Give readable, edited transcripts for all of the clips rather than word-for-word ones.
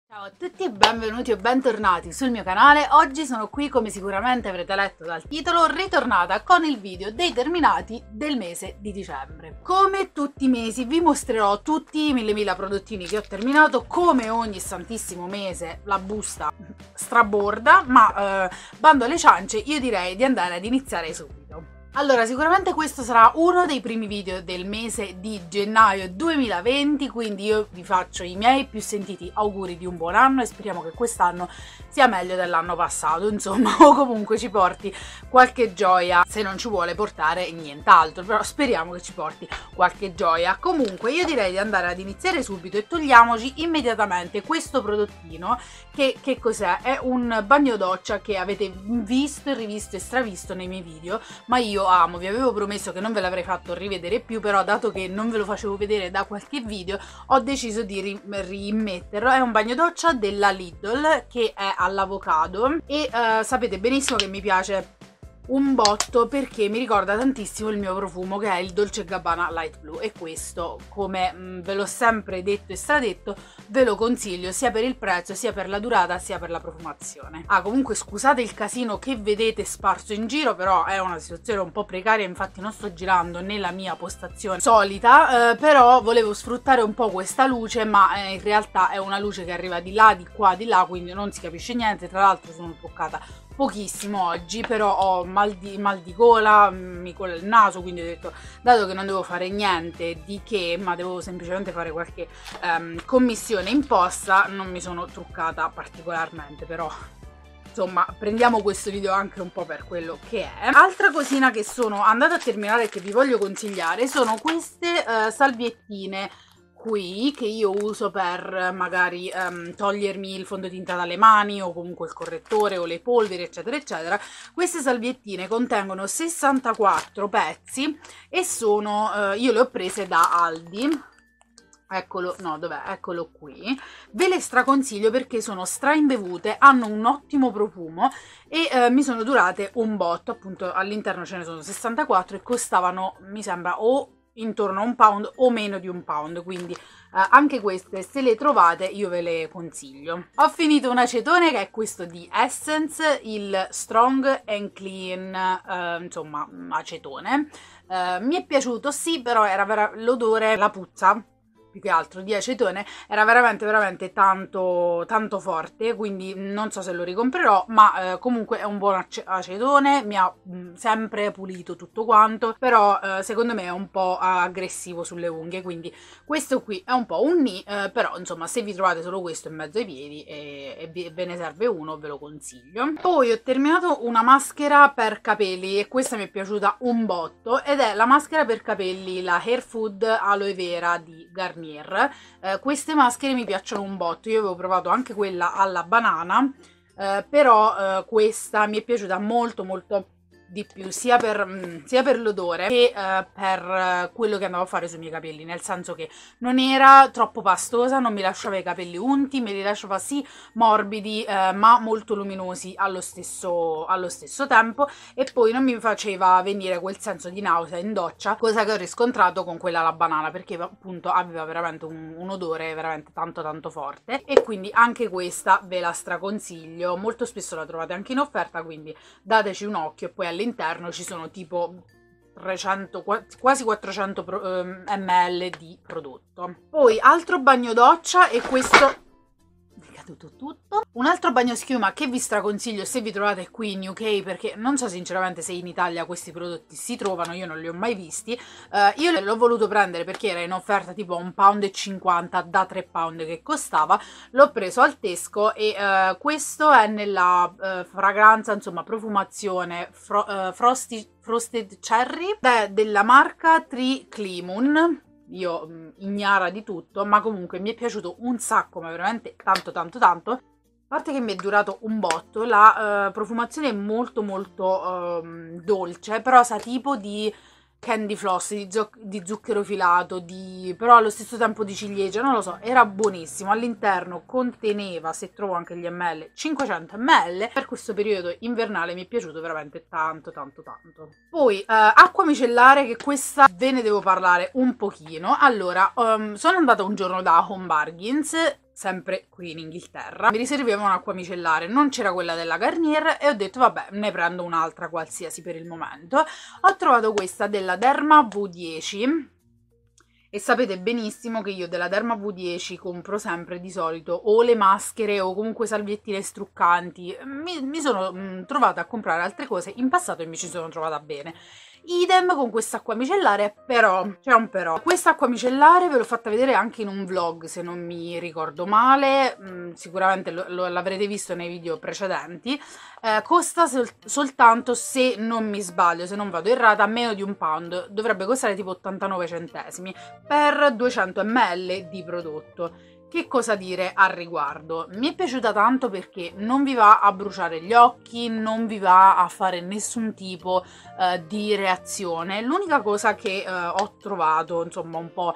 Ciao a tutti e benvenuti o bentornati sul mio canale. Oggi sono qui, come sicuramente avrete letto dal titolo, ritornata con il video dei terminati del mese di dicembre. Come tutti i mesi vi mostrerò tutti i mille prodottini che ho terminato. Come ogni santissimo mese la busta straborda, ma bando alle ciance, io direi di andare ad iniziare subito. Allora, sicuramente questo sarà uno dei primi video del mese di gennaio 2020, quindi io vi faccio i miei più sentiti auguri di un buon anno e speriamo che quest'anno sia meglio dell'anno passato, insomma, o comunque ci porti qualche gioia, se non ci vuole portare nient'altro, però speriamo che ci porti qualche gioia. Comunque io direi di andare ad iniziare subito e togliamoci immediatamente questo prodottino che cos'è? È un bagno doccia che avete visto e rivisto e stravisto nei miei video, ma io amo, vi avevo promesso che non ve l'avrei fatto rivedere più, però dato che non ve lo facevo vedere da qualche video ho deciso di rimetterlo. È un bagno doccia della Lidl che è all'avocado e sapete benissimo che mi piace un botto perché mi ricorda tantissimo il mio profumo, che è il Dolce & Gabbana Light Blue, e questo, come ve l'ho sempre detto e stradetto, ve lo consiglio sia per il prezzo, sia per la durata, sia per la profumazione. Comunque scusate il casino che vedete sparso in giro, però è una situazione un po' precaria, infatti non sto girando nella mia postazione solita, però volevo sfruttare un po' questa luce, ma in realtà è una luce che arriva di là, di qua, di là, quindi non si capisce niente. Tra l'altro sono truccata pochissimo oggi, però ho mal di gola, mi cola il naso, quindi ho detto, dato che non devo fare niente di che, ma devo semplicemente fare qualche commissione imposta, non mi sono truccata particolarmente, però insomma prendiamo questo video anche un po' per quello che è. Altra cosina che sono andata a terminare e che vi voglio consigliare sono queste salviettine qui, che io uso per magari togliermi il fondotinta dalle mani o comunque il correttore o le polveri eccetera eccetera. Queste salviettine contengono 64 pezzi e sono io le ho prese da Aldi. Eccolo, no, dov'è? Eccolo qui. Ve le straconsiglio perché sono straimbevute, hanno un ottimo profumo e mi sono durate un botto. Appunto all'interno ce ne sono 64 e costavano, mi sembra, o intorno a £1 o meno di £1, quindi anche queste, se le trovate, io ve le consiglio. Ho finito un acetone che è questo di Essence, il Strong and Clean, insomma, acetone. Mi è piaciuto, sì, però era l'odore, la puzza più che altro di acetone era veramente tanto forte, quindi non so se lo ricomprerò, ma comunque è un buon acetone, mi ha sempre pulito tutto quanto, però secondo me è un po' aggressivo sulle unghie, quindi questo qui è un po' un nì, però insomma se vi trovate solo questo in mezzo ai piedi e ve ne serve uno, ve lo consiglio. Poi ho terminato una maschera per capelli e questa mi è piaciuta un botto, ed è la maschera per capelli, la Hair Food Aloe Vera di Garnier. Queste maschere mi piacciono un botto, io avevo provato anche quella alla banana, però questa mi è piaciuta molto di più, sia per l'odore che per quello che andavo a fare sui miei capelli, nel senso che non era troppo pastosa, non mi lasciava i capelli unti, me li lasciava sì morbidi ma molto luminosi allo stesso tempo, e poi non mi faceva venire quel senso di nausea in doccia, cosa che ho riscontrato con quella alla banana, perché appunto aveva veramente un odore veramente tanto forte, e quindi anche questa ve la straconsiglio. Molto spesso la trovate anche in offerta, quindi dateci un occhio. E poi all'interno ci sono tipo 300, quasi 400 ml di prodotto. Poi altro bagno doccia, e questo tutto. Un altro bagno schiuma che vi straconsiglio se vi trovate qui in UK, perché non so sinceramente se in Italia questi prodotti si trovano, io non li ho mai visti. Io l'ho voluto prendere perché era in offerta tipo a £1,50 da £3 che costava, l'ho preso al Tesco e questo è nella fragranza, insomma profumazione Frosted Cherry, della marca Tree Clean. Io ignara di tutto, ma comunque mi è piaciuto un sacco, ma veramente tanto. A parte che mi è durato un botto, la profumazione è molto dolce, però sa tipo di candy floss, di zucchero filato, però allo stesso tempo di ciliegia, non lo so, era buonissimo. All'interno conteneva, se trovo anche gli ml, 500 ml. Per questo periodo invernale mi è piaciuto veramente tanto. Poi acqua micellare, che questa ve ne devo parlare un pochino. Allora, sono andata un giorno da Home Bargains, sempre qui in Inghilterra. Mi riservavo un'acqua micellare, non c'era quella della Garnier e ho detto vabbè, ne prendo un'altra qualsiasi per il momento. Ho trovato questa della Derma V10 e sapete benissimo che io della Derma V10 compro sempre di solito o le maschere o comunque salviettine struccanti. Mi sono trovata a comprare altre cose in passato e mi ci sono trovata bene. Idem con quest'acqua micellare, però c'è un però. Quest'acqua micellare ve l'ho fatta vedere anche in un vlog, se non mi ricordo male, sicuramente l'avrete visto nei video precedenti. Costa soltanto, se non mi sbaglio, se non vado errata, meno di £1. Dovrebbe costare tipo 89 centesimi per 200 ml di prodotto. Che cosa dire al riguardo? Mi è piaciuta tanto perché non vi va a bruciare gli occhi, non vi va a fare nessun tipo di reazione. L'unica cosa che ho trovato, insomma, un po'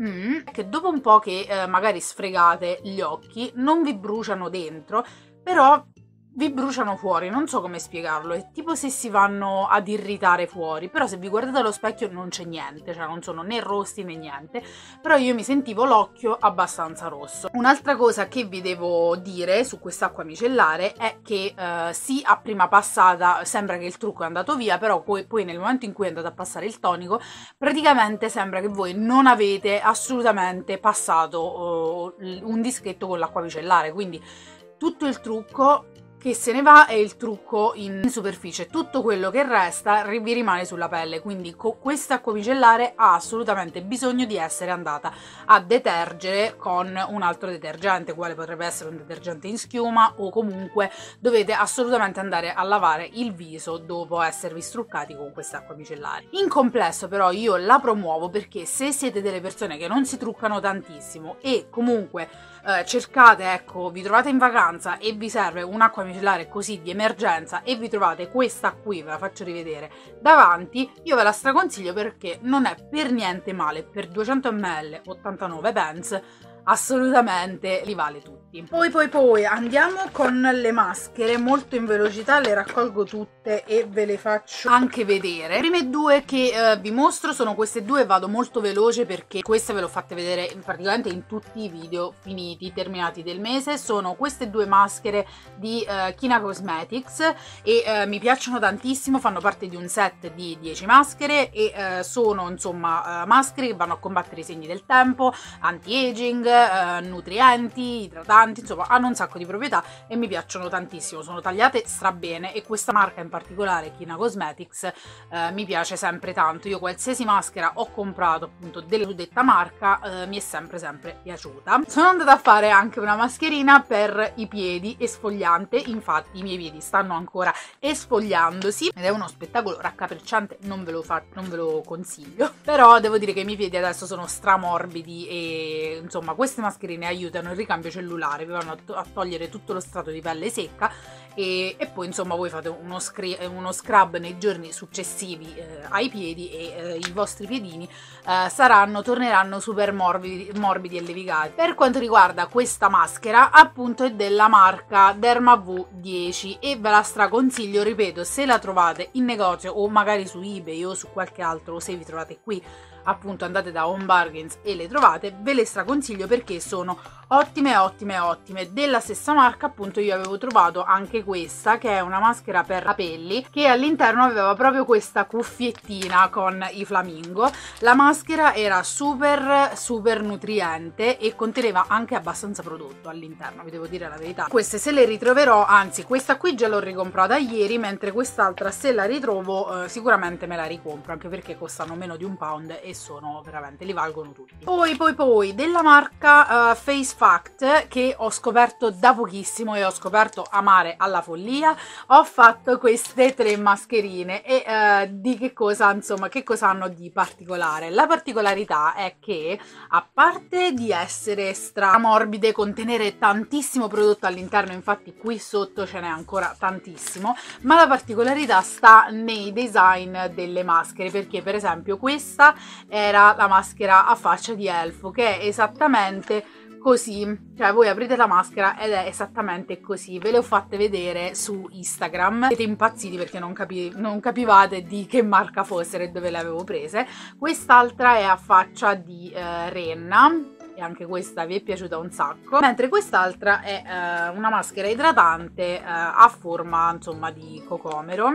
è che dopo un po' che magari sfregate gli occhi non vi bruciano dentro, però vi bruciano fuori, non so come spiegarlo, è tipo se si vanno ad irritare fuori, però se vi guardate allo specchio non c'è niente, cioè non sono né rossi né niente, però io mi sentivo l'occhio abbastanza rosso. Un'altra cosa che vi devo dire su quest'acqua micellare è che sì, a prima passata sembra che il trucco è andato via, però poi nel momento in cui andate a passare il tonico, praticamente sembra che voi non avete assolutamente passato un dischetto con l'acqua micellare, quindi tutto il trucco che se ne va è il trucco in superficie, tutto quello che resta vi rimane sulla pelle, quindi questa acqua micellare ha assolutamente bisogno di essere andata a detergere con un altro detergente, quale potrebbe essere un detergente in schiuma, o comunque dovete assolutamente andare a lavare il viso dopo esservi struccati con questa acqua micellare. In complesso però io la promuovo perché se siete delle persone che non si truccano tantissimo e comunque cercate, ecco, vi trovate in vacanza e vi serve un'acqua micellare così di emergenza e vi trovate questa qui, ve la faccio rivedere, davanti, io ve la straconsiglio perché non è per niente male, per 200 ml 89 pence assolutamente li vale tutti. Poi andiamo con le maschere, molto in velocità, le raccolgo tutte e ve le faccio anche vedere. Le prime due che vi mostro sono queste due, vado molto veloce perché queste ve le ho fatte vedere praticamente in tutti i video finiti, terminati del mese. Sono queste due maschere di Kina Cosmetics e mi piacciono tantissimo, fanno parte di un set di 10 maschere e sono insomma maschere che vanno a combattere i segni del tempo, anti-aging, nutrienti, idratanti, insomma hanno un sacco di proprietà e mi piacciono tantissimo, sono tagliate strabene e questa marca in particolare, Kina Cosmetics, mi piace sempre tanto. Io qualsiasi maschera ho comprato appunto della suddetta marca mi è sempre piaciuta. Sono andata a fare anche una mascherina per i piedi esfoliante, infatti i miei piedi stanno ancora esfogliandosi ed è uno spettacolo raccapricciante, non ve lo consiglio, però devo dire che i miei piedi adesso sono stramorbidi e insomma queste mascherine aiutano il ricambio cellulare, vi vanno a togliere tutto lo strato di pelle secca e poi insomma voi fate uno scrub nei giorni successivi ai piedi e i vostri piedini torneranno super morbidi e levigati. Per quanto riguarda questa maschera, appunto è della marca Derma V10 e ve la straconsiglio, ripeto, se la trovate in negozio o magari su eBay o su qualche altro, o se vi trovate qui appunto andate da Home Bargains e le trovate, ve le straconsiglio perché sono ottime. Della stessa marca appunto io avevo trovato anche questa, che è una maschera per capelli, che all'interno aveva proprio questa cuffiettina con i flamingo. La maschera era super nutriente e conteneva anche abbastanza prodotto all'interno, vi devo dire la verità. Queste se le ritroverò, anzi questa qui già l'ho ricomprata ieri, mentre quest'altra se la ritrovo sicuramente me la ricompro, anche perché costano meno di £1 e sono veramente, li valgono tutti. Poi della marca Face Fact, che ho scoperto da pochissimo e ho scoperto amare alla follia, ho fatto queste 3 mascherine e di che cosa, insomma, che cosa hanno di particolare? La particolarità è che, a parte di essere stramorbide, contenere tantissimo prodotto all'interno, infatti qui sotto ce n'è ancora tantissimo, ma la particolarità sta nei design delle maschere, perché per esempio questa era la maschera a faccia di elfo, che è esattamente così, cioè voi aprite la maschera ed è esattamente così. Ve le ho fatte vedere su Instagram, siete impazziti perché non capivate di che marca fossero e dove le avevo prese. Quest'altra è a faccia di renna e anche questa vi è piaciuta un sacco, mentre quest'altra è una maschera idratante a forma insomma di cocomero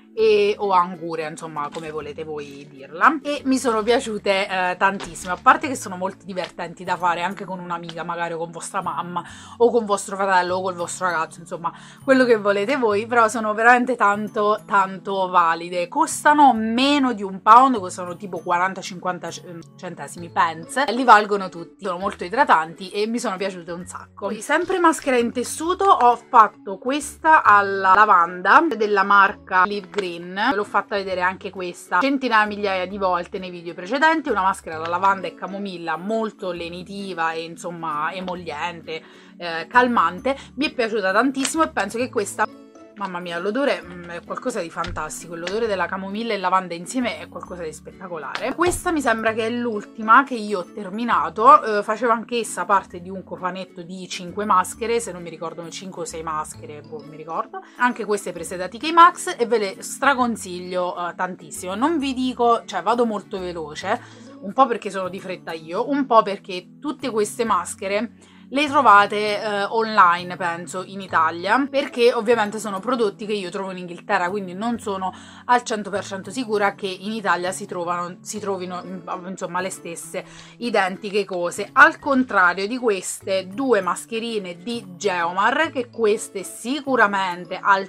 o anguria, insomma come volete voi dirla, e mi sono piaciute tantissimo, a parte che sono molto divertenti da fare anche con un'amica, magari o con vostra mamma o con vostro fratello o col vostro ragazzo, insomma quello che volete voi, però sono veramente tanto valide, costano meno di un pound, costano tipo 40-50 centesimi pence, li valgono tutti, sono molto idratanti e mi sono piaciute un sacco. Poi, sempre maschera in tessuto, ho fatto questa alla lavanda della marca Live Green, l'ho fatta vedere anche questa centinaia migliaia di volte nei video precedenti, una maschera alla lavanda e camomilla molto lenitiva e insomma emolliente, calmante, mi è piaciuta tantissimo e penso che questa, mamma mia, l'odore è qualcosa di fantastico, l'odore della camomilla e lavanda insieme è qualcosa di spettacolare. Questa mi sembra che è l'ultima che io ho terminato, faceva anch'essa parte di un cofanetto di 5 maschere, se non mi ricordo 5 o 6 maschere, boh, mi ricordo. Anche queste prese da TK Maxx e ve le straconsiglio tantissimo. Non vi dico, cioè vado molto veloce, un po' perché sono di fretta io, un po' perché tutte queste maschere le trovate online, penso, in Italia, perché ovviamente sono prodotti che io trovo in Inghilterra, quindi non sono al 100% sicura che in Italia si trovino insomma le stesse identiche cose, al contrario di queste due mascherine di Geomar, che queste sicuramente al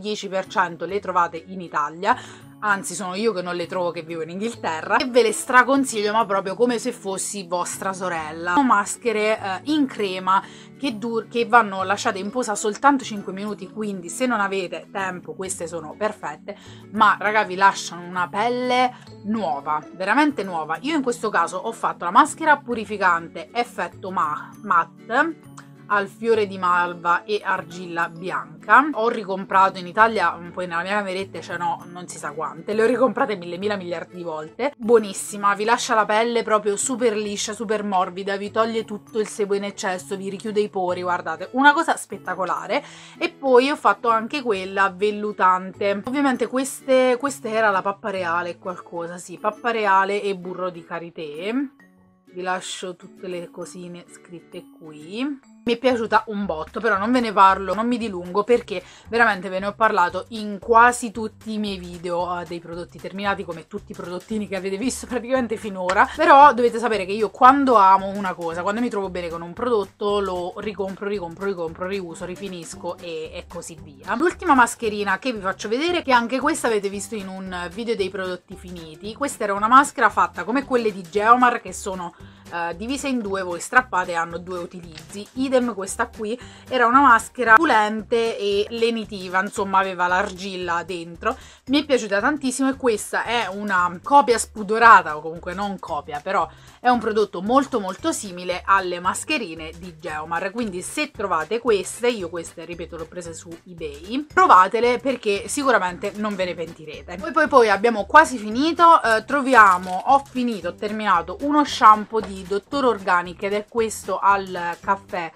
110% le trovate in Italia. Anzi, sono io che non le trovo, che vivo in Inghilterra, e ve le straconsiglio, ma proprio come se fossi vostra sorella. Sono maschere in crema che vanno lasciate in posa soltanto 5 minuti, quindi se non avete tempo queste sono perfette, ma raga vi lasciano una pelle nuova, veramente nuova. Io in questo caso ho fatto la maschera purificante effetto matte al fiore di malva e argilla bianca. Ho ricomprato in Italia, poi nella mia cameretta ce n'ho non si sa quante, le ho ricomprate mille miliardi di volte. Buonissima, vi lascia la pelle proprio super liscia, super morbida, vi toglie tutto il sebo in eccesso, vi richiude i pori, guardate, una cosa spettacolare. E poi ho fatto anche quella vellutante. Ovviamente queste era la pappa reale qualcosa, sì, pappa reale e burro di karité. Vi lascio tutte le cosine scritte qui. Mi è piaciuta un botto, però non ve ne parlo, non mi dilungo, perché veramente ve ne ho parlato in quasi tutti i miei video dei prodotti terminati, come tutti i prodottini che avete visto praticamente finora. Però dovete sapere che io quando amo una cosa, quando mi trovo bene con un prodotto, lo ricompro, riuso, rifinisco e così via. L'ultima mascherina che vi faccio vedere, che anche questa avete visto in un video dei prodotti finiti, questa era una maschera fatta come quelle di Geomar, che sono divise in due, voi strappate e hanno due utilizzi. Idem questa qui era una maschera pulente e lenitiva, insomma aveva l'argilla dentro, mi è piaciuta tantissimo. E questa è una copia spudorata, o comunque non copia, però è un prodotto molto simile alle mascherine di Geomar, quindi se trovate queste, io queste ripeto le ho prese su eBay, provatele perché sicuramente non ve ne pentirete. Poi abbiamo quasi finito, ho terminato uno shampoo di Dottor Organic ed è questo al caffè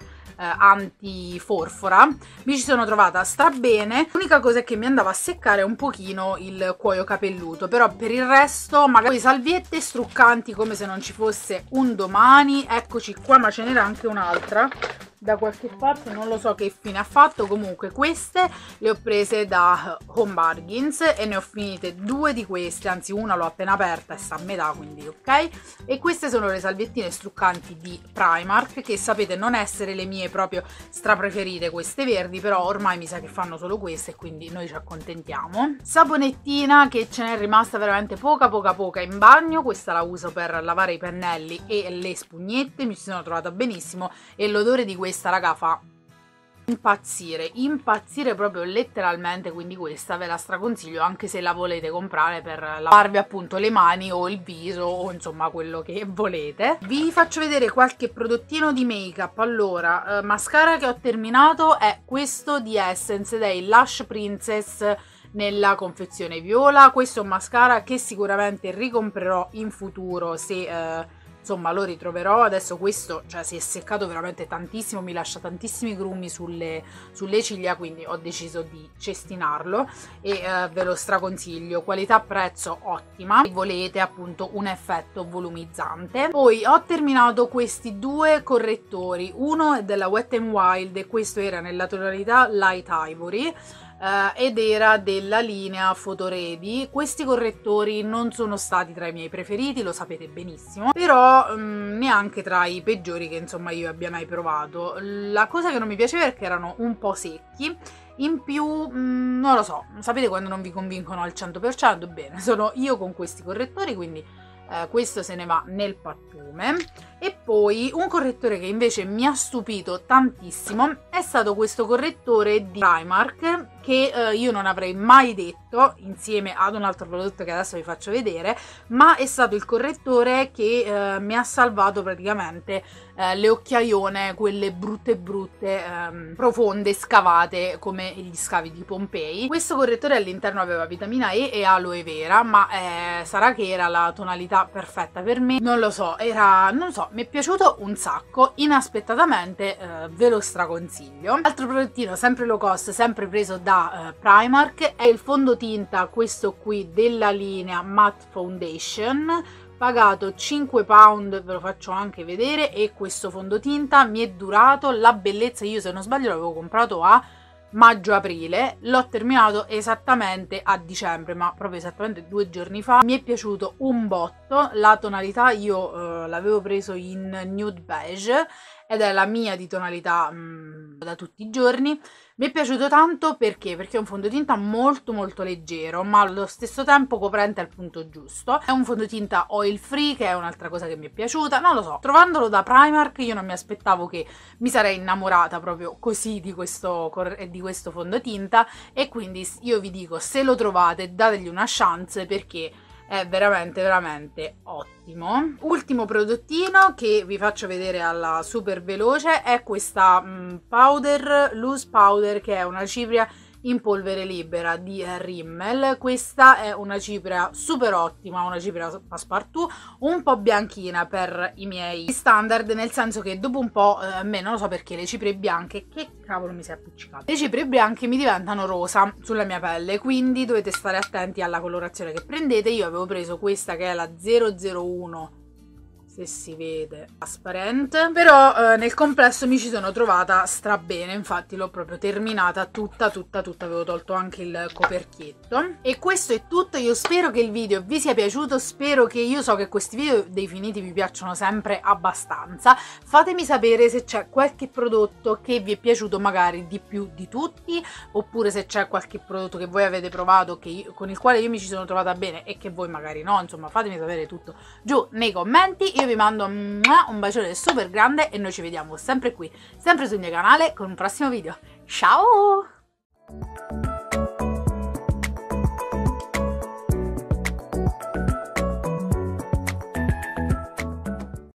antiforfora. Mi ci sono trovata strabene, l'unica cosa è che mi andava a seccare un pochino il cuoio capelluto, però per il resto magari salviette struccanti come se non ci fosse un domani. Eccoci qua, ma ce n'era anche un'altra da qualche parte, non lo so che fine ha fatto. Comunque queste le ho prese da Home Bargains e ne ho finite due di queste, anzi una l'ho appena aperta e sta a metà, quindi ok. E queste sono le salviettine struccanti di Primark, che sapete non essere le mie proprio strapreferite, queste verdi, però ormai mi sa che fanno solo queste e quindi noi ci accontentiamo. Saponettina, che ce n'è rimasta veramente poca in bagno, questa la uso per lavare i pennelli e le spugnette, mi ci sono trovata benissimo e l'odore di questa raga fa impazzire proprio letteralmente, quindi questa ve la straconsiglio anche se la volete comprare per lavarvi appunto le mani o il viso o insomma quello che volete. Vi faccio vedere qualche prodottino di make up. Allora, mascara che ho terminato è questo di Essence ed è il Lush Princess nella confezione viola. Questo è un mascara che sicuramente ricomprerò in futuro se insomma lo ritroverò. Adesso questo, cioè, si è seccato veramente tantissimo, mi lascia tantissimi grumi sulle ciglia, quindi ho deciso di cestinarlo e ve lo straconsiglio. Qualità prezzo ottima, se volete appunto un effetto volumizzante. Poi ho terminato questi due correttori, uno è della Wet n Wild e questo era nella tonalità Light Ivory, ed era della linea Photo Ready. Questi correttori non sono stati tra i miei preferiti, lo sapete benissimo, però neanche tra i peggiori che insomma io abbia mai provato. La cosa che non mi piaceva è che erano un po' secchi, in più non lo so, sapete quando non vi convincono al 100%? Bene, sono io con questi correttori, quindi questo se ne va nel pattume. E poi un correttore che invece mi ha stupito tantissimo è stato questo correttore di Primark, che io non avrei mai detto insieme ad un altro prodotto che adesso vi faccio vedere, ma è stato il correttore che mi ha salvato praticamente le occhiaione, quelle brutte profonde, scavate come gli scavi di Pompei. Questo correttore all'interno aveva vitamina E e aloe vera, ma sarà che era la tonalità perfetta per me, non lo so, mi è piaciuto un sacco, inaspettatamente ve lo straconsiglio. Altro prodottino sempre low cost, sempre preso da Primark, è il fondotinta, questo qui della linea Matte Foundation, pagato 5 pound, ve lo faccio anche vedere, e questo fondotinta mi è durato la bellezza. Io se non sbaglio l'avevo comprato a maggio-aprile, l'ho terminato esattamente a dicembre, ma proprio esattamente 2 giorni fa. Mi è piaciuto un botto, la tonalità io l'avevo preso in nude beige ed è la mia di tonalità da tutti i giorni. Mi è piaciuto tanto perché è un fondotinta molto leggero, ma allo stesso tempo coprente al punto giusto. È un fondotinta oil free, che è un'altra cosa che mi è piaciuta. Non lo so, trovandolo da Primark io non mi aspettavo che mi sarei innamorata proprio così di questo fondotinta, e quindi io vi dico, se lo trovate dategli una chance perché è veramente ottimo. Ultimo prodottino che vi faccio vedere alla super veloce è questa loose powder, che è una cipria in polvere libera di Rimmel. Questa è una cipria super ottima, una cipria passepartout, un po' bianchina per i miei standard, nel senso che dopo un po' a me, non lo so perché, le ciprie bianche, che cavolo mi si è appiccicato, le ciprie bianche mi diventano rosa sulla mia pelle, quindi dovete stare attenti alla colorazione che prendete. Io avevo preso questa che è la 001, se si vede, trasparente, però nel complesso mi ci sono trovata strabene, infatti l'ho proprio terminata tutta, avevo tolto anche il coperchietto. E questo è tutto, io spero che il video vi sia piaciuto, io so che questi video dei finiti vi piacciono sempre abbastanza. Fatemi sapere se c'è qualche prodotto che vi è piaciuto magari di più di tutti, oppure se c'è qualche prodotto che voi avete provato con il quale io mi ci sono trovata bene e che voi magari no, insomma fatemi sapere tutto giù nei commenti. Io vi mando un bacione super grande e noi ci vediamo sempre qui, sempre sul mio canale con un prossimo video. Ciao!